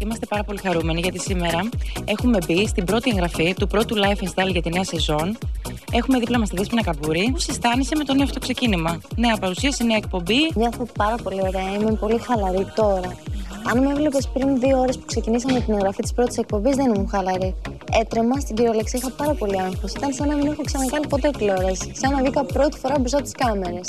Είμαστε πάρα πολύ χαρούμενοι γιατί σήμερα έχουμε μπει στην πρώτη εγγραφή του πρώτου Life and Style για τη νέα σεζόν. Έχουμε δίπλα μας τη Δέσποινα Καμπούρη. Πώς αισθάνεσαι με το νέο αυτό ξεκίνημα? Νέα παρουσίαση, νέα εκπομπή. Νιώθω πάρα πολύ ωραία. Είμαι πολύ χαλαρή τώρα. Αν με έβλεπες πριν 2 ώρες που ξεκινήσαμε την εγγραφή της πρώτης εκπομπής, δεν ήμουν χαλαρή. Έτρεμα, στην κυριολεξία είχα πάρα πολύ άγχος. Ήταν σαν να μην έχω ξανακάνει ποτέ τηλεόραση. Σαν να βγήκα πρώτη φορά μπροστά από τις κάμερες.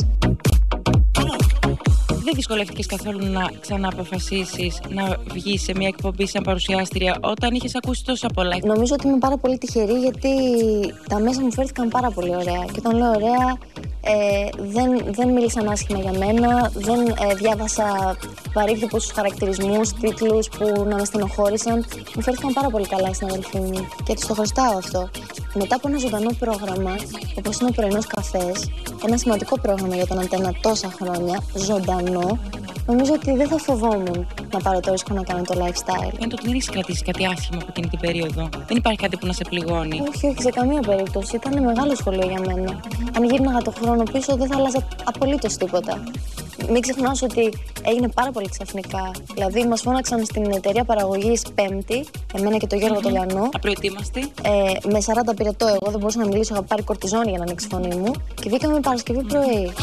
Δεν δυσκολεύτηκες καθόλου να ξανααποφασίσεις να βγεις σε μια εκπομπή σαν παρουσιάστρια όταν είχες ακούσει τόσα πολλά? Νομίζω ότι είμαι πάρα πολύ τυχερή γιατί τα μέσα μου φέρθηκαν πάρα πολύ ωραία. Και όταν λέω ωραία, δεν μίλησαν άσχημα για μένα, δεν διάβασα βαρύγδουπους χαρακτηρισμούς, τίτλους που να με στενοχώρησαν. Μου φέρθηκαν πάρα πολύ καλά στην αδελφή μου και τους το χρωστάω αυτό. Μετά από ένα ζωντανό πρόγραμμα, όπως είναι ο πρωινός καφές, ένα σημαντικό πρόγραμμα για τον Αντένα τόσα χρόνια, ζωντανό, νομίζω ότι δεν θα φοβόμουν να πάρω το ρίσκο να κάνω το lifestyle. Φαίνεται ότι δεν έχεις κρατήσει κάτι άσχημο από εκείνη την περίοδο. Δεν υπάρχει κάτι που να σε πληγώνει. Όχι, σε καμία περίπτωση. Ήταν μεγάλο σχολείο για μένα. Αν γύρναγα το χρόνο πίσω, δεν θα άλλαζα απολύτως τίποτα. Μην ξεχνάς ότι έγινε πάρα πολύ ξαφνικά. Δηλαδή, μας φώναξαν στην εταιρεία παραγωγής Πέμπτη, εμένα και τον Γιώργο Τολιανό. Απροετοίμαστη. Με 40 πυρετό, εγώ δεν μπορούσα να μιλήσω, είχα πάρει κορτιζόνη για να ανοίξει η φωνή μου. Και βγήκαμε Παρασκευή πρωί.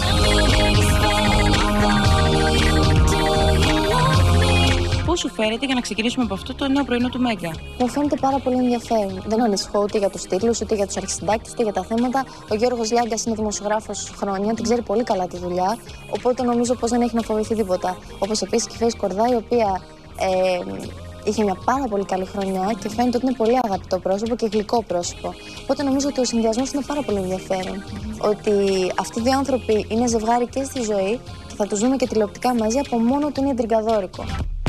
Πώς σου φαίνεται, για να ξεκινήσουμε από αυτό, το νέο πρωινό του Μέγκα? Μου φαίνεται πάρα πολύ ενδιαφέρον. Δεν ανησυχώ ούτε για τους τίτλους, ούτε για τους αρχισυντάκτες, ούτε για τα θέματα. Ο Γιώργος Λιάγκας είναι δημοσιογράφος χρόνια, την ξέρει πολύ καλά τη δουλειά. Οπότε νομίζω πως δεν έχει να φοβηθεί τίποτα. Όπως επίσης και η Φέης Κορδά, η οποία είχε μια πάρα πολύ καλή χρονιά και φαίνεται ότι είναι πολύ αγαπητό πρόσωπο και γλυκό πρόσωπο. Οπότε νομίζω ότι ο συνδυασμός είναι πάρα πολύ ενδιαφέρον. Ότι αυτοί οι δύο άνθρωποι είναι ζευγάρι και στη ζωή και θα τους δούμε και τηλεοπτικά μαζί, από μόνο του είναι εντριγκαδόρικο.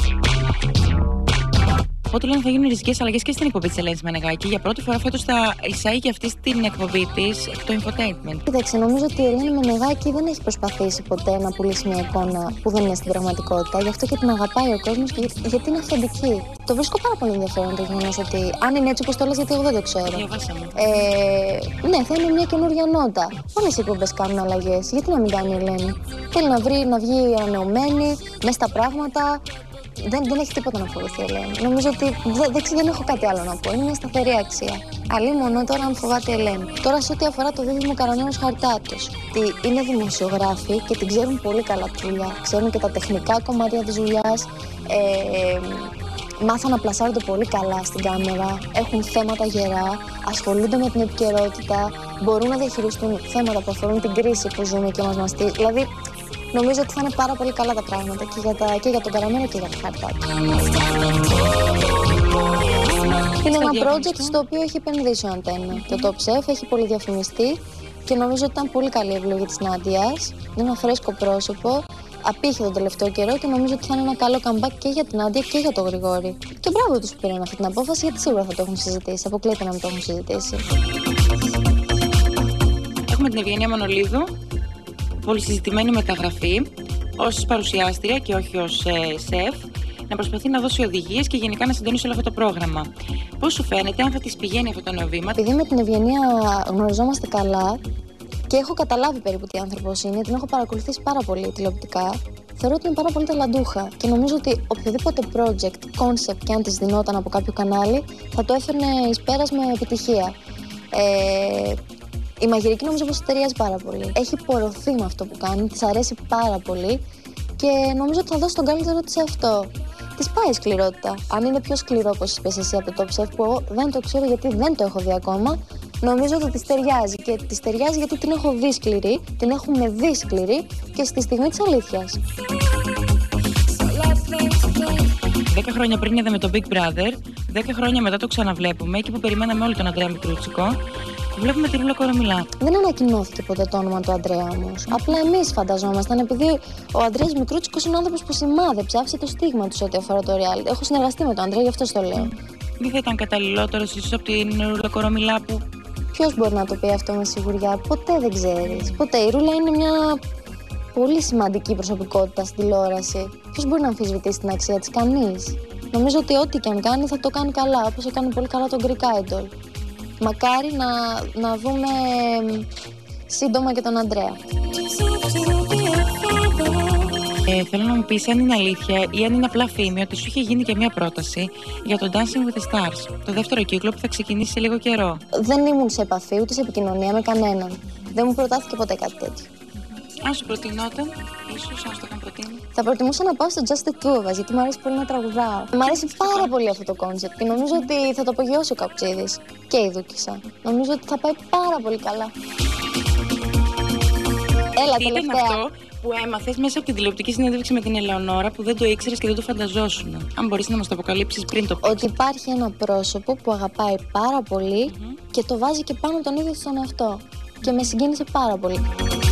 Οπότε λένε θα γίνουν ριζικές αλλαγές και στην εκπομπή της Ελένης Μενεγάκη. Για πρώτη φορά φέτος θα εισάγει και αυτή στην εκπομπή της το infotainment. Κοίταξε, νομίζω ότι η Ελένη Μενεγάκη δεν έχει προσπαθήσει ποτέ να πουλήσει μια εικόνα που δεν είναι στην πραγματικότητα. Γι' αυτό και την αγαπάει ο κόσμος και γιατί είναι αυθεντική. Το βρίσκω πάρα πολύ ενδιαφέρον το γεγονός ότι αν είναι έτσι όπως το λες, γιατί εγώ δεν το ξέρω. Διαβάσαμε. Ναι, θα είναι μια καινούργια νότα. Όλες οι εκπομπές κάνουν αλλαγές. Γιατί να μην κάνει η Ελένη? Θέλει να βγει ανανεωμένη, μέσα στα πράγματα. Δεν έχει τίποτα να φοβηθεί η Ελένη. Νομίζω ότι δεν έχω κάτι άλλο να πω. Είναι μια σταθερή αξία. Αλλήμονο τώρα αν φοβάται η Ελένη. Τώρα σε ό,τι αφορά το δίδυμο Καρανέως Χαρτάτος. Ότι είναι δημοσιογράφοι και την ξέρουν πολύ καλά τη δουλειά. Ξέρουν και τα τεχνικά κομμάτια της δουλειάς. Μάθαν να πλασάρονται πολύ καλά στην κάμερα. Έχουν θέματα γερά. Ασχολούνται με την επικαιρότητα. Μπορούν να διαχειριστούν θέματα που αφορούν την κρίση που ζούμε και μας μαστεί. Δηλαδή, νομίζω ότι θα είναι πάρα πολύ καλά τα πράγματα και για τον Καραμένο και για το Χαρτάτο. Είναι ένα project στο οποίο έχει επενδύσει ο Αντένα. Το Top Chef έχει πολύ διαφημιστεί και νομίζω ότι ήταν πολύ καλή επιλογή της Νάντιας. Είναι ένα φρέσκο πρόσωπο, απήχε τον τελευταίο καιρό και νομίζω ότι θα είναι ένα καλό comeback και για την Νάντια και για τον Γρηγόρη. Και μπράβο τους που πήραν αυτή την απόφαση, γιατί σίγουρα θα το έχουν συζητήσει. Αποκλείεται να μην το έχουν συζητήσει. Έχουμε την Ευγενία Μανολίδου. Πολύ συζητημένη μεταγραφή ως παρουσιάστρια και όχι ως σεφ, να προσπαθεί να δώσει οδηγίες και γενικά να συντονίσει όλο αυτό το πρόγραμμα. Πώς σου φαίνεται, αν θα της πηγαίνει αυτό το νέο βήμα? Επειδή με την Ευγενία γνωριζόμαστε καλά και έχω καταλάβει περίπου τι άνθρωπος είναι, την έχω παρακολουθήσει πάρα πολύ τηλεοπτικά, θεωρώ ότι είναι πάρα πολύ ταλαντούχα και νομίζω ότι οποιοδήποτε project, concept και αν της δινόταν από κάποιο κανάλι, θα το έφερνε εις πέρας με επιτυχία. Η μαγειρική νομίζω πως ταιριάζει πάρα πολύ. Έχει πορωθεί με αυτό που κάνει, της αρέσει πάρα πολύ και νομίζω ότι θα δώσει τον καλύτερο της σε αυτό. Της πάει η σκληρότητα. Αν είναι πιο σκληρό όπως είπες εσύ από το Top Chef, που εγώ δεν το ξέρω γιατί δεν το έχω δει ακόμα, νομίζω ότι της ταιριάζει. Και της ταιριάζει γιατί την έχω δει σκληρή, την έχουμε δει σκληρή και στη στιγμή της αλήθειας. 10 χρόνια πριν είδαμε το Big Brother, 10 χρόνια μετά το ξαναβλέπουμε, εκεί που περιμέναμε όλοι τον Ανδρέα Μικρούτσικο. Βλέπουμε τη Ρούλα Κορομιλά. Δεν ανακοινώθηκε ποτέ το όνομα του Ανδρέα όμως. Απλά εμείς φανταζόμασταν, επειδή ο Ανδρέας Μικρούτσικος είναι ο άνθρωπος που σημάδεψε, άφησε το στίγμα του σε ό,τι αφορά το reality. Έχω συνεργαστεί με τον Ανδρέα, γι' αυτό το λέω. Δεν θα ήταν καταλληλότερο ίσως από την Ρούλα Κορομιλά που. Ποιος μπορεί να το πει αυτό με σιγουριά? Ποτέ δεν ξέρεις. Ποτέ. Η Ρούλα είναι μια πολύ σημαντική προσωπικότητα στην τηλεόραση. Ποιος μπορεί να αμφισβητήσει την αξία της? Κανείς. Νομίζω ότι ό,τι και αν κάνει θα το κάνει καλά, όπως έκανε πολύ καλά τον Greek Idol. Μακάρι να δούμε σύντομα και τον Ανδρέα. Θέλω να μου πεις αν είναι αλήθεια ή αν είναι απλά φήμη ότι σου είχε γίνει και μια πρόταση για το Dancing with the Stars, το δεύτερο κύκλο που θα ξεκινήσει σε λίγο καιρό. Δεν ήμουν σε επαφή ούτε σε επικοινωνία με κανέναν. Δεν μου προτάθηκε ποτέ κάτι τέτοιο. Αν σου προτινόταν, ίσως αν σου το είχαν προτείνει. Θα προτιμούσα να πάω στο Just the Two of Us, γιατί μου αρέσει πολύ να τραγουδάω. Μου αρέσει πάρα πολύ αυτό το κόνσεπτ και νομίζω ότι θα το απογειώσει ο Καουτσίδης και η Δούκισσα. Νομίζω ότι θα πάει πάρα πολύ καλά. Έλα, τι τελευταία. ήταν αυτό που έμαθες μέσα από την τηλεοπτική συνέντευξη με την Ελεονόρα που δεν το ήξερες και δεν το φανταζόσουν? Αν μπορείς να μας το αποκαλύψεις πριν το πεις. Ότι υπάρχει ένα πρόσωπο που αγαπάει πάρα πολύ και το βάζει και πάνω τον ίδιο στον εαυτό. Και με συγκίνησε πάρα πολύ.